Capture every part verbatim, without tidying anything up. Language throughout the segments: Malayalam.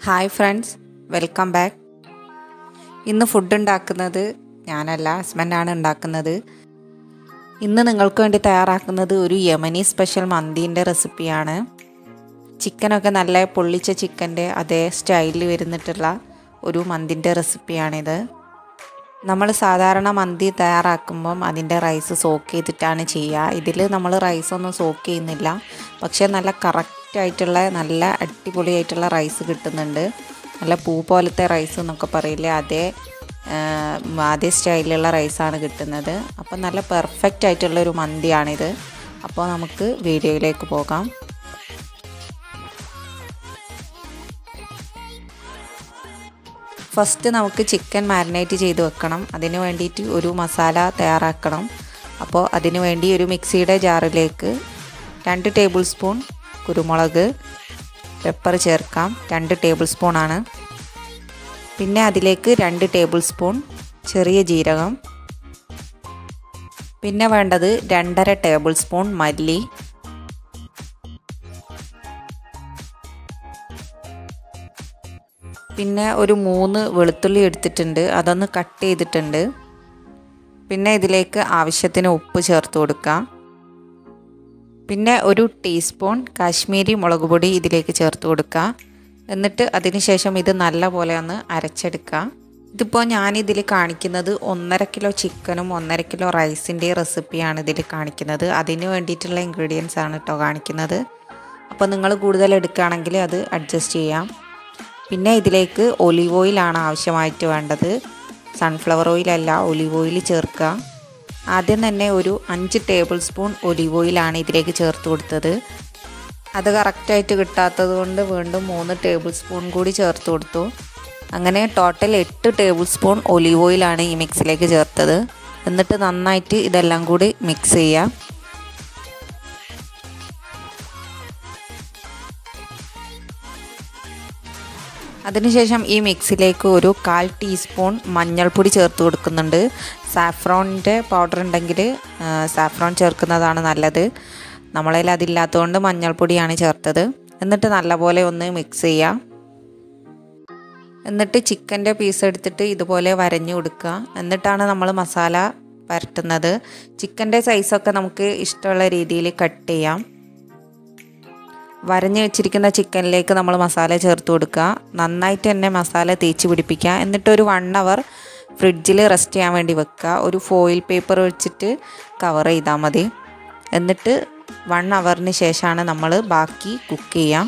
Hi friends, welcome back. ഇന്ന് ഫുഡ് ഉണ്ടാക്കുന്നത് ഞാനല്ല, ഹസ്ബൻഡാണ് ഉണ്ടാക്കുന്നത്. ഇന്ന് നിങ്ങൾക്ക് വേണ്ടി തയ്യാറാക്കുന്നത് ഒരു യമനി സ്പെഷ്യൽ മന്തീൻ്റെ റെസിപ്പിയാണ്. ചിക്കനൊക്കെ നല്ല പൊള്ളിച്ച ചിക്കൻ്റെ അതേ സ്റ്റൈലിൽ വരുന്നിട്ടുള്ള ഒരു മന്തിൻ്റെ റെസിപ്പിയാണിത്. നമ്മൾ സാധാരണ മന്തി തയ്യാറാക്കുമ്പം അതിൻ്റെ റൈസ് സോക്ക് ചെയ്തിട്ടാണ് ചെയ്യുക. ഇതിൽ നമ്മൾ റൈസൊന്നും സോക്ക് ചെയ്യുന്നില്ല, പക്ഷേ നല്ല കറക്റ്റായിട്ടുള്ള നല്ല അടിപൊളിയായിട്ടുള്ള റൈസ് കിട്ടുന്നുണ്ട്. നല്ല പൂ പോലത്തെ റൈസ് എന്നൊക്കെ പറയില്ലേ, അതേ അതേ സ്റ്റൈലിലുള്ള റൈസാണ് കിട്ടുന്നത്. അപ്പോൾ നല്ല പെർഫെക്റ്റ് ആയിട്ടുള്ളൊരു മന്തിയാണിത്. അപ്പോൾ നമുക്ക് വീഡിയോയിലേക്ക് പോകാം. ഫസ്റ്റ് നമുക്ക് ചിക്കൻ മാരിനേറ്റ് ചെയ്ത് വെക്കണം. അതിന് വേണ്ടിയിട്ട് ഒരു മസാല തയ്യാറാക്കണം. അപ്പോൾ അതിന് വേണ്ടി ഒരു മിക്സിയുടെ ജാറിലേക്ക് രണ്ട് ടേബിൾ സ്പൂൺ കുരുമുളക്, പെപ്പർ ചേർക്കാം. രണ്ട് ടേബിൾ സ്പൂണാണ്. പിന്നെ അതിലേക്ക് രണ്ട് ടേബിൾ സ്പൂൺ ചെറിയ ജീരകം. പിന്നെ വേണ്ടത് രണ്ടര ടേബിൾ സ്പൂൺ മല്ലി, പിന്നെ ഒരു മൂന്ന് വെളുത്തുള്ളി എടുത്തിട്ടുണ്ട്, അതൊന്ന് കട്ട് ചെയ്തിട്ടുണ്ട്. പിന്നെ ഇതിലേക്ക് ആവശ്യത്തിന് ഉപ്പ് ചേർത്ത് കൊടുക്കാം. പിന്നെ ഒരു ടീസ്പൂൺ കാശ്മീരി മുളക് പൊടി ഇതിലേക്ക് ചേർത്ത് കൊടുക്കുക. എന്നിട്ട് അതിന് ശേഷം ഇത് നല്ല പോലെ ഒന്ന് അരച്ചെടുക്കുക. ഇതിപ്പോൾ ഞാനിതിൽ കാണിക്കുന്നത് ഒന്നര കിലോ ചിക്കനും ഒന്നര കിലോ റൈസിൻ്റെ റെസിപ്പിയാണ് ഇതിൽ കാണിക്കുന്നത്. അതിന് വേണ്ടിയിട്ടുള്ള ഇൻഗ്രീഡിയൻസ് ആണ് കേട്ടോ കാണിക്കുന്നത്. അപ്പോൾ നിങ്ങൾ കൂടുതൽ എടുക്കുകയാണെങ്കിൽ അത് അഡ്ജസ്റ്റ് ചെയ്യാം. പിന്നെ ഇതിലേക്ക് ഒലീവ് ഓയിലാണ് ആവശ്യമായിട്ട് വേണ്ടത്. സൺഫ്ലവർ ഓയിലല്ല, ഒലീവ് ഓയിൽ ചേർക്കുക. ആദ്യം തന്നെ ഒരു അഞ്ച് ടേബിൾ സ്പൂൺ ഒലീവ് ഓയിലാണ് ഇതിലേക്ക് ചേർത്ത് കൊടുത്തത്. അത് കറക്റ്റായിട്ട് കിട്ടാത്തത് കൊണ്ട് വീണ്ടും മൂന്ന് ടേബിൾ സ്പൂൺ കൂടി ചേർത്ത് കൊടുത്തു. അങ്ങനെ ടോട്ടൽ എട്ട് ടേബിൾ സ്പൂൺ ഒലീവ് ഓയിലാണ് ഈ മിക്സിലേക്ക് ചേർത്തത്. എന്നിട്ട് നന്നായിട്ട് ഇതെല്ലാം കൂടി മിക്സ് ചെയ്യാം. അതിനുശേഷം ഈ മിക്സിലേക്ക് ഒരു കാൽ ടീസ്പൂൺ മഞ്ഞൾപ്പൊടി ചേർത്ത് കൊടുക്കുന്നുണ്ട്. സാഫ്രോണിൻ്റെ പൗഡർ ഉണ്ടെങ്കിൽ സാഫ്രോൺ ചേർക്കുന്നതാണ് നല്ലത്. നമ്മളതിൽ അതില്ലാത്തതുകൊണ്ട് മഞ്ഞൾപ്പൊടിയാണ് ചേർത്തത്. എന്നിട്ട് നല്ലപോലെ ഒന്ന് മിക്സ് ചെയ്യാം. എന്നിട്ട് ചിക്കൻ്റെ പീസ് എടുത്തിട്ട് ഇതുപോലെ വരഞ്ഞു കൊടുക്കുക. എന്നിട്ടാണ് നമ്മൾ മസാല പരട്ടുന്നത്. ചിക്കൻ്റെ സൈസൊക്കെ നമുക്ക് ഇഷ്ടമുള്ള രീതിയിൽ കട്ട് ചെയ്യാം. വരഞ്ഞ് വെച്ചിരിക്കുന്ന ചിക്കനിലേക്ക് നമ്മൾ മസാല ചേർത്ത് കൊടുക്കുക. നന്നായിട്ട് തന്നെ മസാല തേച്ച് പിടിപ്പിക്കുക. എന്നിട്ടൊരു വൺ അവർ ഫ്രിഡ്ജിൽ റെസ്റ്റ് ചെയ്യാൻ വേണ്ടി വെക്കുക. ഒരു ഫോയിൽ പേപ്പർ വെച്ചിട്ട് കവർ ചെയ്താൽ മതി. എന്നിട്ട് വൺ അവറിന് ശേഷമാണ് നമ്മൾ ബാക്കി കുക്ക് ചെയ്യാം.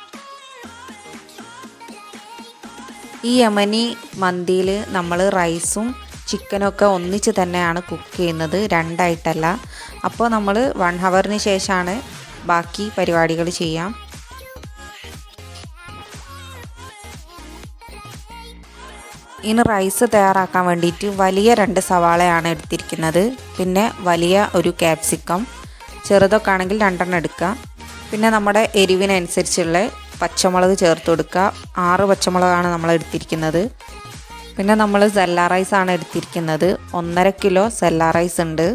ഈ യമനി മന്തിയിൽ നമ്മൾ റൈസും ചിക്കനൊക്കെ ഒന്നിച്ച് തന്നെയാണ് കുക്ക് ചെയ്യുന്നത്, രണ്ടായിട്ടല്ല. അപ്പോൾ നമ്മൾ വൺ അവറിന് ശേഷമാണ് ബാക്കി പരിപാടികൾ ചെയ്യാം. ഇനി റൈസ് തയ്യാറാക്കാൻ വേണ്ടിയിട്ട് വലിയ രണ്ട് സവാളയാണ് എടുത്തിരിക്കുന്നത്. പിന്നെ വലിയ ഒരു ക്യാപ്സിക്കം, ചെറുതൊക്കെ ആണെങ്കിൽ രണ്ടെണ്ണം എടുക്കുക. പിന്നെ നമ്മുടെ എരിവിനനുസരിച്ചുള്ള പച്ചമുളക് ചേർത്ത് കൊടുക്കുക. ആറ് പച്ചമുളകാണ് നമ്മൾ എടുത്തിരിക്കുന്നത്. പിന്നെ നമ്മൾ സെല്ല റൈസാണ് എടുത്തിരിക്കുന്നത്. ഒന്നര കിലോ സെല്ല റൈസ് ഉണ്ട്.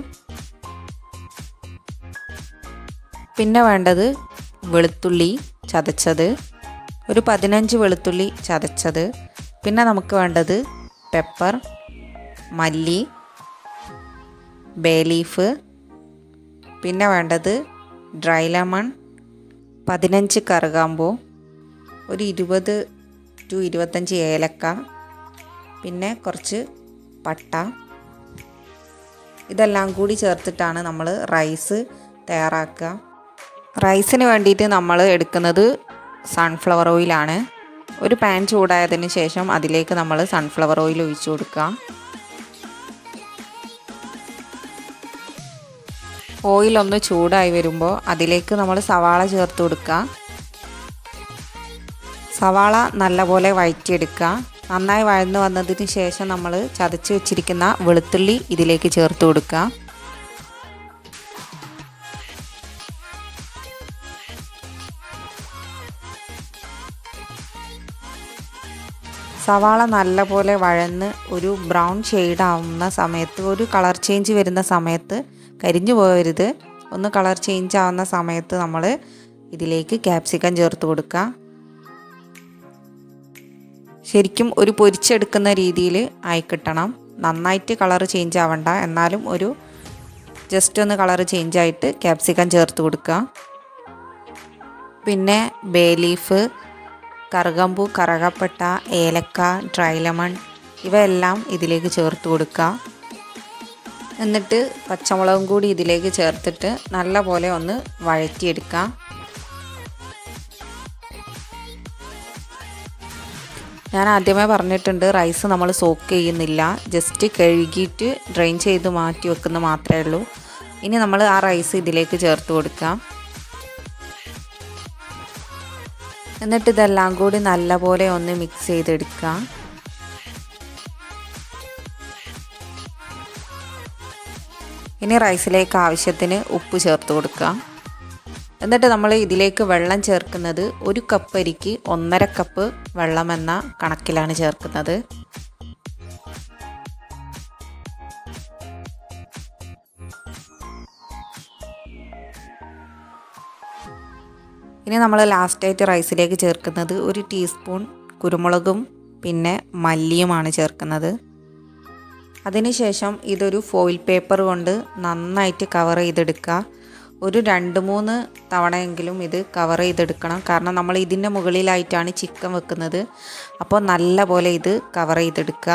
പിന്നെ വേണ്ടത് വെളുത്തുള്ളി ചതച്ചത്, ഒരു പതിനഞ്ച് വെളുത്തുള്ളി ചതച്ചത്. പിന്നെ നമുക്ക് വേണ്ടത് പെപ്പർ, മല്ലി, ബേ ലീഫ്. പിന്നെ വേണ്ടത് ഡ്രൈ ലെമൺ, പതിനഞ്ച് കറുകാമ്പൂ, ഒരു ഇരുപത് ടു ഇരുപത്തഞ്ച് ഏലക്ക, പിന്നെ കുറച്ച് പട്ട. ഇതെല്ലാം കൂടി ചേർത്തിട്ടാണ് നമ്മൾ റൈസ് തയ്യാറാക്കുക. റൈസിന് വേണ്ടിയിട്ട് നമ്മൾ എടുക്കുന്നത് സൺഫ്ലവർ ഓയിലാണ്. ഒരു പാൻ ചൂടായതിന് ശേഷം അതിലേക്ക് നമ്മൾ സൺഫ്ലവർ ഓയിൽ ഒഴിച്ചു കൊടുക്കുക. ഓയിലൊന്ന് ചൂടായി വരുമ്പോൾ അതിലേക്ക് നമ്മൾ സവാള ചേർത്ത് കൊടുക്കുക. സവാള നല്ലപോലെ വഴറ്റിയെടുക്കുക. നന്നായി വഴന്ന് വന്നതിന് ശേഷം നമ്മൾ ചതച്ച് വെച്ചിരിക്കുന്ന വെളുത്തുള്ളി ഇതിലേക്ക് ചേർത്ത് കൊടുക്കുക. സവാള നല്ലപോലെ വഴന്ന് ഒരു ബ്രൗൺ ഷെയ്ഡ് ആവുന്ന സമയത്ത്, ഒരു കളർ ചേഞ്ച് വരുന്ന സമയത്ത്, കരിഞ്ഞു പോകരുത്, ഒന്ന് കളർ ചേഞ്ച് ആവുന്ന സമയത്ത് നമ്മൾ ഇതിലേക്ക് ക്യാപ്സിക്കം ചേർത്ത് കൊടുക്കുക. ശരിക്കും ഒരു പൊരിച്ചെടുക്കുന്ന രീതിയിൽ ആയി കിട്ടണം. നന്നായിട്ട് കളർ ചേഞ്ച് ആവണ്ട, എന്നാലും ഒരു ജസ്റ്റ് ഒന്ന് കളർ ചേഞ്ച് ആയിട്ട് ക്യാപ്സിക്കം ചേർത്ത് കൊടുക്കുക. പിന്നെ ബേ ലീഫ്, കറുകമ്പൂ, കറുകപ്പട്ട, ഏലക്ക, ഡ്രൈ ലെമൺ ഇവയെല്ലാം ഇതിലേക്ക് ചേർത്ത് കൊടുക്കുക. എന്നിട്ട് പച്ചമുളകും കൂടി ഇതിലേക്ക് ചേർത്തിട്ട് നല്ലപോലെ ഒന്ന് വഴറ്റിയെടുക്കുക. ഞാൻ ആദ്യമേ പറഞ്ഞിട്ടുണ്ട് റൈസ് നമ്മൾ സോക്ക് ചെയ്യുന്നില്ല, ജസ്റ്റ് കഴുകിയിട്ട് ഡ്രെയിൻ ചെയ്ത് മാറ്റി വെക്കുന്ന മാത്രമേ ഉള്ളൂ. ഇനി നമ്മൾ ആ റൈസ് ഇതിലേക്ക് ചേർത്ത് കൊടുക്കാം. എന്നിട്ട് ഇതെല്ലാം കൂടി നല്ലപോലെ ഒന്ന് മിക്സ് ചെയ്തെടുക്കാം. ഇനി റൈസിലേക്ക് ആവശ്യത്തിന് ഉപ്പ് ചേർത്ത് കൊടുക്കുക. എന്നിട്ട് നമ്മൾ ഇതിലേക്ക് വെള്ളം ചേർക്കുന്നത് ഒരു കപ്പ് അരിക്ക് ഒന്നര കപ്പ് വെള്ളം എന്ന കണക്കിലാണ് ചേർക്കുന്നത്. ഇനി നമ്മൾ ലാസ്റ്റായിട്ട് റൈസിലേക്ക് ചേർക്കുന്നത് ഒരു ടീസ്പൂൺ കുരുമുളകും പിന്നെ മല്ലിയുമാണ് ചേർക്കുന്നത്. അതിനുശേഷം ഇതൊരു ഫോയിൽ പേപ്പർ കൊണ്ട് നന്നായിട്ട് കവർ ചെയ്തെടുക്കുക. ഒരു രണ്ട് മൂന്ന് തവണയെങ്കിലും ഇത് കവർ ചെയ്തെടുക്കണം, കാരണം നമ്മൾ ഇതിൻ്റെ മുകളിലായിട്ടാണ് ചിക്കൻ വെക്കുന്നത്. അപ്പോൾ നല്ല പോലെ ഇത് കവർ ചെയ്തെടുക്കുക.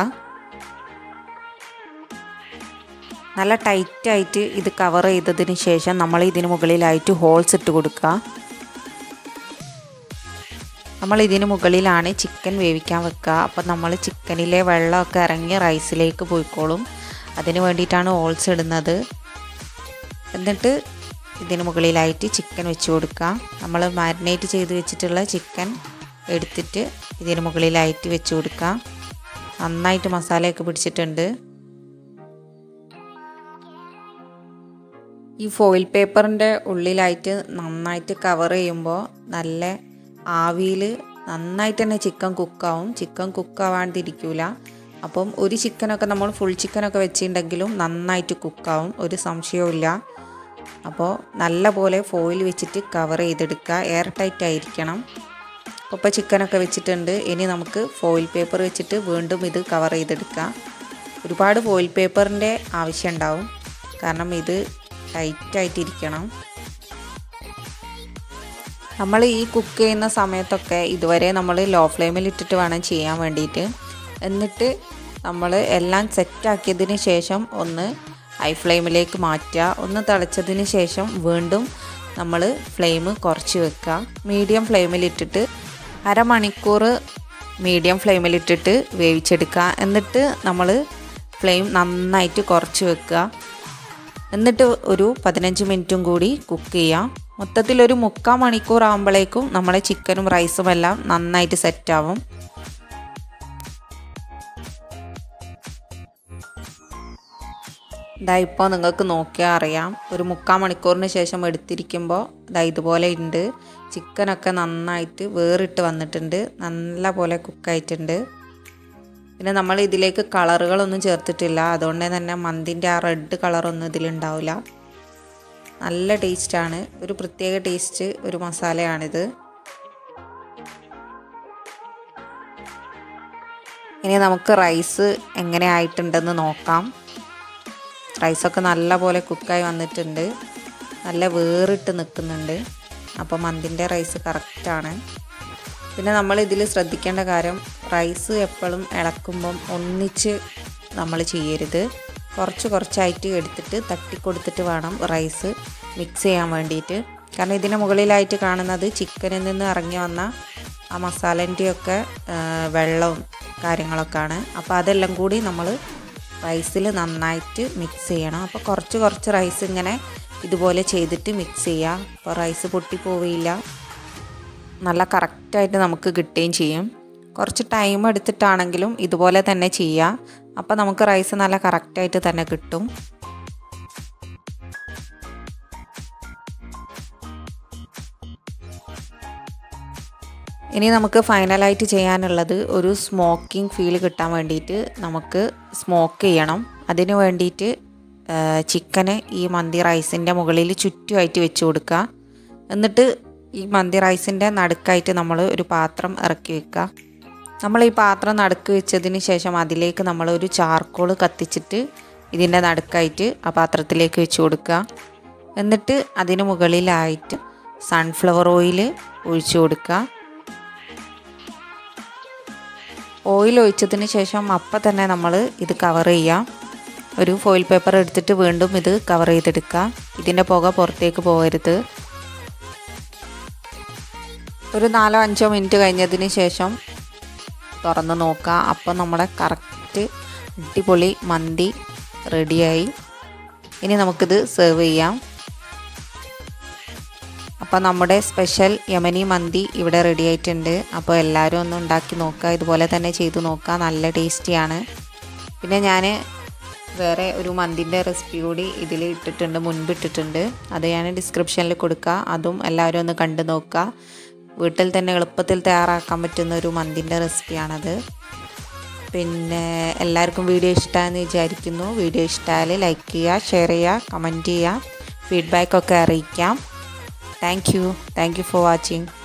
നല്ല ടൈറ്റായിട്ട് ഇത് കവർ ചെയ്തതിന് ശേഷം നമ്മൾ ഇതിന് മുകളിലായിട്ട് ഹോൾസ് ഇട്ട് കൊടുക്കുക. നമ്മൾ ഇതിന് മുകളിലാണ് ചിക്കൻ വേവിക്കാൻ വെക്കുക. അപ്പം നമ്മൾ ചിക്കനിലെ വെള്ളമൊക്കെ ഇറങ്ങി റൈസിലേക്ക് പോയിക്കോളും. അതിന് വേണ്ടിയിട്ടാണ് ഹോൾസ് ഇടുന്നത്. എന്നിട്ട് ഇതിന് മുകളിലായിട്ട് ചിക്കൻ വെച്ച് കൊടുക്കുക. നമ്മൾ മാരിനേറ്റ് ചെയ്ത് വെച്ചിട്ടുള്ള ചിക്കൻ എടുത്തിട്ട് ഇതിന് മുകളിലായിട്ട് വെച്ച് കൊടുക്കുക. നന്നായിട്ട് മസാലയൊക്കെ പിടിച്ചിട്ടുണ്ട്. ഈ ഫോയിൽ പേപ്പറിൻ്റെ ഉള്ളിലായിട്ട് നന്നായിട്ട് കവർ ചെയ്യുമ്പോൾ നല്ല ആവിയിൽ നന്നായിട്ട് തന്നെ ചിക്കൻ കുക്കാവും. ചിക്കൻ കുക്കാവാണ്ടിരിക്കില്ല. അപ്പം ഒരു ചിക്കനൊക്കെ നമ്മൾ ഫുൾ ചിക്കനൊക്കെ വെച്ചിട്ടുണ്ടെങ്കിലും നന്നായിട്ട് കുക്കാവും, ഒരു സംശയവുമില്ല. അപ്പോൾ നല്ല പോലെ ഫോയിൽ വെച്ചിട്ട് കവർ ചെയ്തെടുക്കുക. എയർ ടൈറ്റ് ആയിരിക്കണം. അപ്പോൾ ചിക്കനൊക്കെ വെച്ചിട്ടുണ്ട്. ഇനി നമുക്ക് ഫോയിൽ പേപ്പർ വെച്ചിട്ട് വീണ്ടും ഇത് കവർ ചെയ്തെടുക്കുക. ഒരുപാട് ഫോയിൽ പേപ്പറിൻ്റെ ആവശ്യം ഉണ്ടാവും, കാരണം ഇത് ടൈറ്റായിട്ടിരിക്കണം. നമ്മൾ ഈ കുക്ക് ചെയ്യുന്ന സമയത്തൊക്കെ ഇതുവരെ നമ്മൾ ലോ ഫ്ലെയിമിൽ ഇട്ടിട്ട് വേണം ചെയ്യാൻ വേണ്ടിയിട്ട്. എന്നിട്ട് നമ്മൾ എല്ലാം സെറ്റാക്കിയതിന് ശേഷം ഒന്ന് ഹൈ ഫ്ലെയിമിലേക്ക് മാറ്റുക. ഒന്ന് തിളച്ചതിന് ശേഷം വീണ്ടും നമ്മൾ ഫ്ലെയിം കുറച്ച് വെക്കുക. മീഡിയം ഫ്ലെയിമിലിട്ടിട്ട് അരമണിക്കൂർ മീഡിയം ഫ്ലെയിമിലിട്ടിട്ട് വേവിച്ചെടുക്കുക. എന്നിട്ട് നമ്മൾ ഫ്ലെയിം നന്നായിട്ട് കുറച്ച് വെക്കുക. എന്നിട്ട് ഒരു പതിനഞ്ച് മിനിറ്റും കൂടി കുക്ക് ചെയ്യാം. മൊത്തത്തിലൊരു മുക്കാൽ മണിക്കൂർ ആകുമ്പോഴേക്കും നമ്മുടെ ചിക്കനും റൈസും എല്ലാം നന്നായിട്ട് സെറ്റാവും. ഇതാ ഇപ്പോൾ നിങ്ങൾക്ക് നോക്കിയാൽ അറിയാം, ഒരു മുക്കാൽ മണിക്കൂറിന് ശേഷം എടുത്തിരിക്കുമ്പോൾ ഇതാ ഇതുപോലെ ഉണ്ട്. ചിക്കനൊക്കെ നന്നായിട്ട് വേറിട്ട് വന്നിട്ടുണ്ട്, നല്ല പോലെ കുക്കായിട്ടുണ്ട്. പിന്നെ നമ്മൾ ഇതിലേക്ക് കളറുകളൊന്നും ചേർത്തിട്ടില്ല, അതുകൊണ്ട് തന്നെ മന്തിൻ്റെ ആ റെഡ് കളറൊന്നും ഇതിലുണ്ടാവില്ല. നല്ല ടേസ്റ്റാണ്, ഒരു പ്രത്യേക ടേസ്റ്റ് ഒരു മസാലയാണിത്. ഇനി നമുക്ക് റൈസ് എങ്ങനെ ആയിട്ടുണ്ടെന്ന് നോക്കാം. റൈസൊക്കെ നല്ല പോലെ കുക്കായി വന്നിട്ടുണ്ട്, നല്ല വേറിട്ട് നിൽക്കുന്നുണ്ട്. അപ്പോൾ മന്തിൻ്റെ റൈസ് കറക്റ്റാണ്. പിന്നെ നമ്മൾ ഇതിൽ ശ്രദ്ധിക്കേണ്ട കാര്യം, റൈസ് എപ്പോഴും ഇളക്കുമ്പം ഒന്നിച്ച് നമ്മൾ ചെയ്യരുത്. കുറച്ച് കുറച്ചായിട്ട് എടുത്തിട്ട് തട്ടിക്കൊടുത്തിട്ട് വേണം റൈസ് മിക്സ് ചെയ്യാൻ വേണ്ടിയിട്ട്. കാരണം ഇതിന് മുകളിലായിട്ട് കാണുന്നത് ചിക്കനിൽ നിന്ന് ഇറങ്ങി വന്ന ആ മസാലേൻ്റെയൊക്കെ വെള്ളവും കാര്യങ്ങളൊക്കെയാണ്. അപ്പോൾ അതെല്ലാം കൂടി നമ്മൾ റൈസിൽ നന്നായിട്ട് മിക്സ് ചെയ്യണം. അപ്പോൾ കുറച്ച് കുറച്ച് റൈസ് ഇങ്ങനെ ഇതുപോലെ ചെയ്തിട്ട് മിക്സ് ചെയ്യുക. അപ്പോൾ റൈസ് പൊട്ടിപ്പോവില്ല, നല്ല കറക്റ്റായിട്ട് നമുക്ക് കിട്ടുകയും ചെയ്യും. കുറച്ച് ടൈം എടുത്തിട്ടാണെങ്കിലും ഇതുപോലെ തന്നെ ചെയ്യുക. അപ്പോൾ നമുക്ക് റൈസ് നല്ല കറക്റ്റായിട്ട് തന്നെ കിട്ടും. ഇനി നമുക്ക് ഫൈനലായിട്ട് ചെയ്യാനുള്ളത് ഒരു സ്മോക്കിംഗ് ഫീൽ കിട്ടാൻ വേണ്ടിയിട്ട് നമുക്ക് സ്മോക്ക് ചെയ്യണം. അതിന് വേണ്ടിയിട്ട് ചിക്കന് ഈ മന്തി റൈസിൻ്റെ മുകളിൽ ചുറ്റുമായിട്ട് വെച്ച് കൊടുക്കുക. എന്നിട്ട് ഈ മന്തി റൈസിൻ്റെ നടുക്കായിട്ട് നമ്മൾ ഒരു പാത്രം ഇറക്കി വെക്കുക. നമ്മൾ ഈ പാത്രം നടുക്ക് വെച്ചതിന് ശേഷം അതിലേക്ക് നമ്മൾ ഒരു ചാർക്കോൾ കത്തിച്ചിട്ട് ഇതിൻ്റെ നടുക്കായിട്ട് ആ പാത്രത്തിലേക്ക് വെച്ച് കൊടുക്കുക. എന്നിട്ട് അതിന് മുകളിലായിട്ട് സൺഫ്ലവർ ഓയിൽ ഒഴിച്ചു കൊടുക്കുക. ഓയിൽ ഒഴിച്ചതിന് ശേഷം അപ്പം തന്നെ നമ്മൾ ഇത് കവർ ചെയ്യാം. ഒരു ഫോയിൽ പേപ്പർ എടുത്തിട്ട് വീണ്ടും ഇത് കവർ ചെയ്തെടുക്കുക. ഇതിൻ്റെ പുക പുറത്തേക്ക് പോകരുത്. ഒരു നാലോ അഞ്ചോ മിനിറ്റ് കഴിഞ്ഞതിന് ശേഷം തുറന്ന് നോക്കുക. അപ്പം നമ്മുടെ കറക്റ്റ് അടിപൊളി മന്തി റെഡിയായി. ഇനി നമുക്കിത് സെർവ് ചെയ്യാം. അപ്പോൾ നമ്മുടെ സ്പെഷ്യൽ യമനി മന്തി ഇവിടെ റെഡി ആയിട്ടുണ്ട്. അപ്പോൾ എല്ലാവരും ഒന്ന് ഉണ്ടാക്കി നോക്കുക. ഇതുപോലെ തന്നെ ചെയ്ത് നോക്കുക. നല്ല ടേസ്റ്റിയാണ്. പിന്നെ ഞാൻ വേറെ ഒരു മന്തിൻ്റെ റെസിപ്പി കൂടി ഇതിൽ ഇട്ടിട്ടുണ്ട്, മുൻപ് ഇട്ടിട്ടുണ്ട്. അത് ഞാൻ ഡിസ്ക്രിപ്ഷനിൽ കൊടുക്കുക. അതും എല്ലാവരും ഒന്ന് കണ്ടു നോക്കുക. വീട്ടിൽ തന്നെ എളുപ്പത്തിൽ തയ്യാറാക്കാൻ പറ്റുന്ന ഒരു മന്തിൻ്റെ റെസിപ്പിയാണത്. പിന്നെ എല്ലാവർക്കും വീഡിയോ ഇഷ്ടമാണെന്ന് വിചാരിക്കുന്നു. വീഡിയോ ഇഷ്ടമായാൽ ലൈക്ക് ചെയ്യുക, ഷെയർ ചെയ്യുക, കമൻറ്റ് ചെയ്യുക, ഫീഡ്ബാക്കൊക്കെ അറിയിക്കാം. Thank you. Thank you for watching.